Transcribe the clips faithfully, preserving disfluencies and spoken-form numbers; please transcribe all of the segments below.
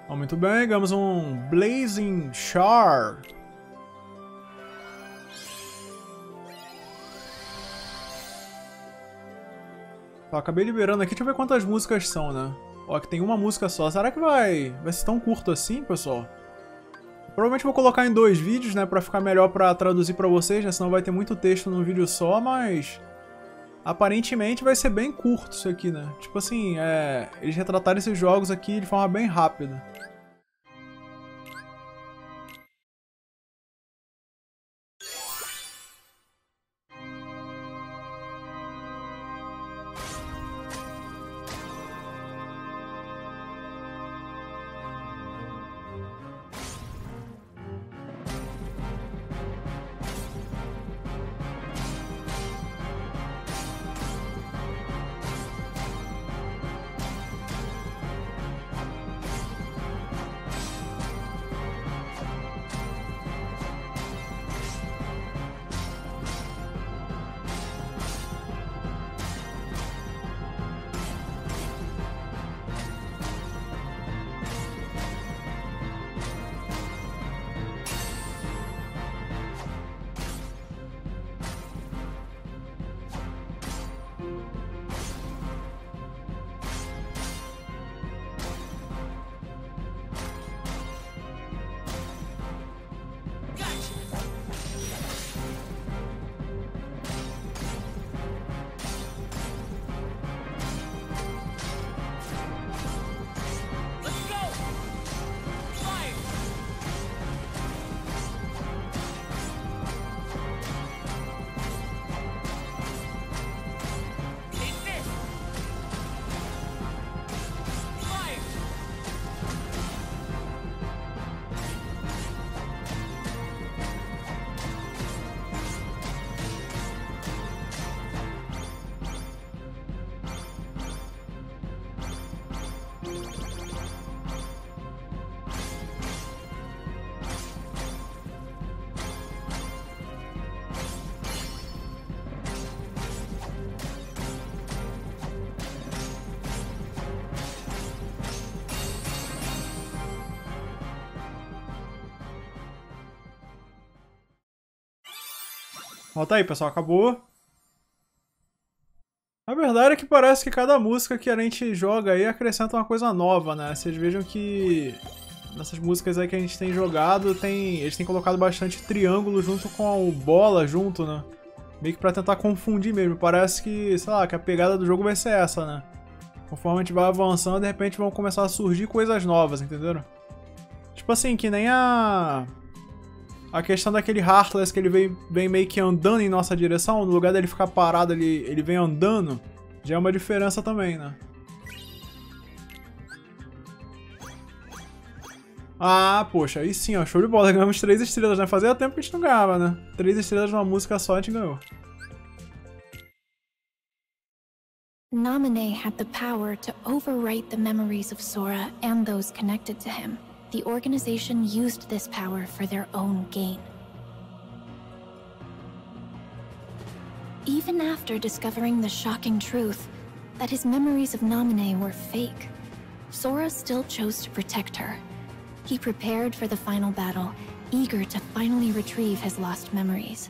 Oh, muito bem, ganhamos um Blazing Char. Ó, acabei liberando aqui, deixa eu ver quantas músicas são, né? Ó, que tem uma música só. Será que vai, vai ser tão curto assim, pessoal? Provavelmente vou colocar em dois vídeos, né? Pra ficar melhor pra traduzir pra vocês, né? Senão vai ter muito texto num vídeo só, mas... aparentemente vai ser bem curto isso aqui, né? Tipo assim, é... eles retrataram esses jogos aqui de forma bem rápida. Volta aí, pessoal, acabou. A verdade é que parece que cada música que a gente joga aí acrescenta uma coisa nova, né? Vocês vejam que nessas músicas aí que a gente tem jogado, tem, eles têm colocado bastante triângulo junto com o bola junto, né? Meio que pra tentar confundir mesmo. Parece que, sei lá, que a pegada do jogo vai ser essa, né? Conforme a gente vai avançando, de repente vão começar a surgir coisas novas, entenderam? Tipo assim, que nem a... a questão daquele Heartless que ele vem, vem meio que andando em nossa direção, no lugar dele ficar parado, ele, ele vem andando, já é uma diferença também, né? Ah, poxa, aí sim, ó, show de bola, ganhamos três estrelas, né? Fazia tempo que a gente não ganhava, né? Três estrelas numa música só, a gente ganhou. Naminé had the power to overwrite the memories of Sora and those connected to him. The organization used this power for their own gain. Even after discovering the shocking truth that his memories of Naminé were fake, Sora still chose to protect her. He prepared for the final battle, eager to finally retrieve his lost memories.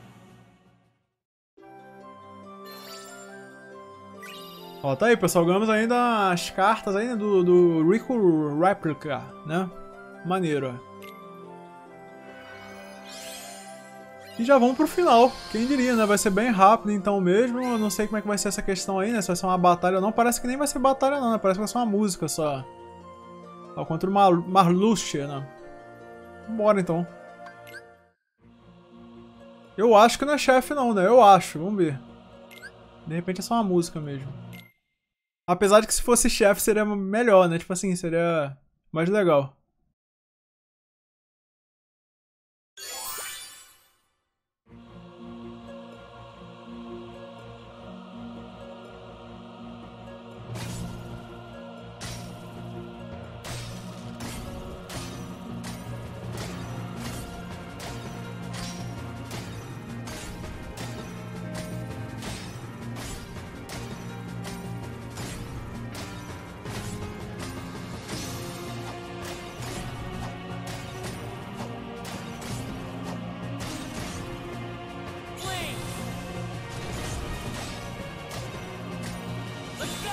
Ó, tá aí, pessoal, ganhamos ainda as cartas ainda do, do Riku Replica, né? Maneiro, ó. E já vamos pro final, quem diria, né? Vai ser bem rápido então mesmo, eu não sei como é que vai ser essa questão aí, né? Se vai ser uma batalha ou não, parece que nem vai ser batalha não, né? Parece que vai ser uma música só. Ó, contra o Mar Marluxia, né? Bora então. Eu acho que não é chefe não, né? Eu acho, vamos ver. De repente é só uma música mesmo. Apesar de que se fosse chefe seria melhor, né? Tipo assim, seria mais legal.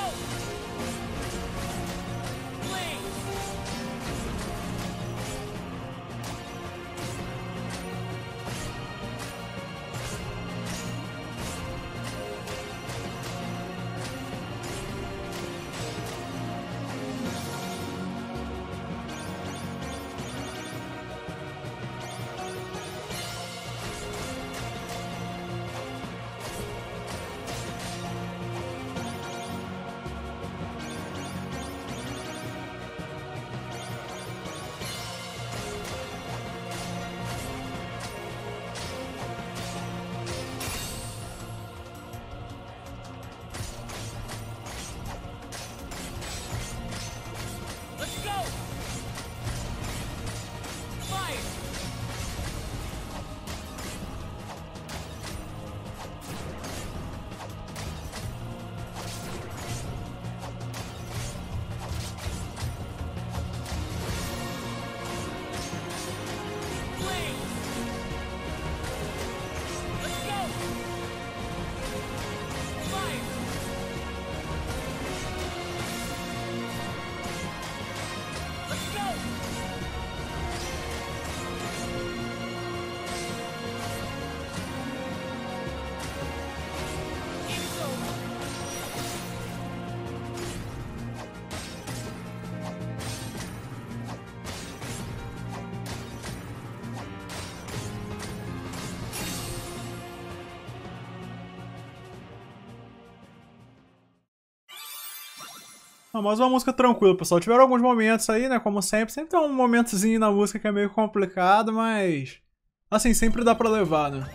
Não, mas uma música tranquila, pessoal. Tiveram alguns momentos aí, né? Como sempre. Sempre tem um momentozinho na música que é meio complicado, mas... assim, sempre dá pra levar, né?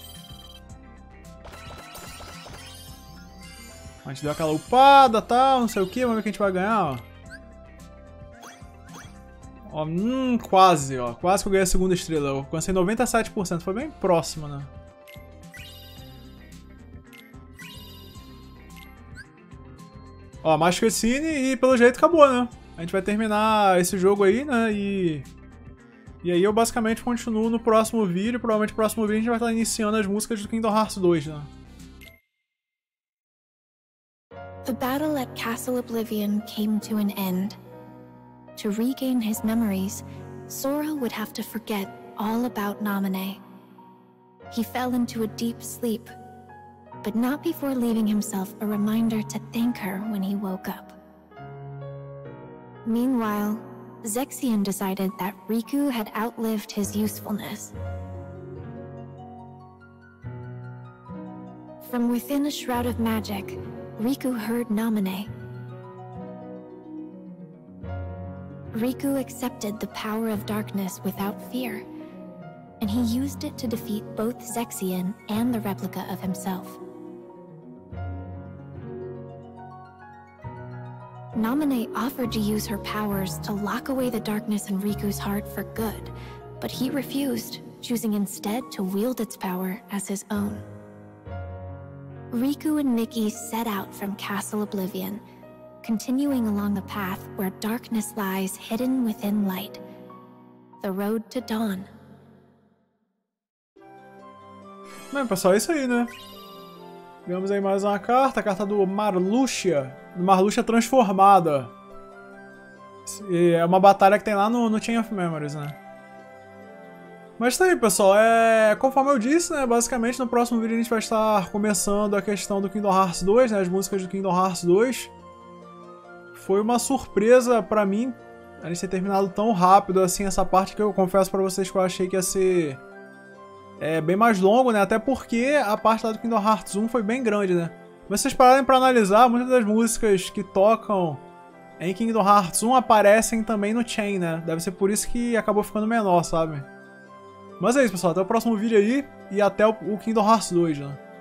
A gente deu aquela upada e tal, não sei o que. Vamos ver o que a gente vai ganhar, ó. Ó, hum, quase, ó. Quase que eu ganhei a segunda estrela. Eu alcancei noventa e sete por cento. Foi bem próximo, né? Ó, mais cutscene e pelo jeito acabou, né? A gente vai terminar esse jogo aí, né? E... E aí eu basicamente continuo no próximo vídeo. Provavelmente no próximo vídeo a gente vai estar iniciando as músicas do Kingdom Hearts dois, né? The battle at Castle Oblivion came to an end. To regain his memories, Sora would have to forget all about Naminé. He fell into a deep sleep, but not before leaving himself a reminder to thank her when he woke up. Meanwhile, Zexion decided that Riku had outlived his usefulness. From within a shroud of magic, Riku heard Naminé. Riku accepted the power of darkness without fear, and he used it to defeat both Zexion and the replica of himself. Naminé offered to use her powers to lock away the darkness in Riku's heart for good, but he refused, choosing instead to wield its power as his own. Riku and Mickey set out from Castle Oblivion, continuing along the path where darkness lies hidden within light. The road to dawn. Bem, pessoal, é isso aí, né? Ganhamos aí mais uma carta, a carta do Marluxia. Do Marluxia transformada. É uma batalha que tem lá no, no Chain of Memories, né? Mas tá aí, pessoal. É... Conforme eu disse, né? Basicamente no próximo vídeo a gente vai estar começando a questão do Kingdom Hearts dois, né? As músicas do Kingdom Hearts dois. Foi uma surpresa pra mim a gente ter terminado tão rápido assim essa parte, que eu confesso pra vocês que eu achei que ia ser é, bem mais longo, né? Até porque a parte lá do Kingdom Hearts um foi bem grande, né? Mas se vocês pararem pra analisar, muitas das músicas que tocam em Kingdom Hearts um aparecem também no Chain, né? Deve ser por isso que acabou ficando menor, sabe? Mas é isso, pessoal. Até o próximo vídeo aí e até o Kingdom Hearts dois, né?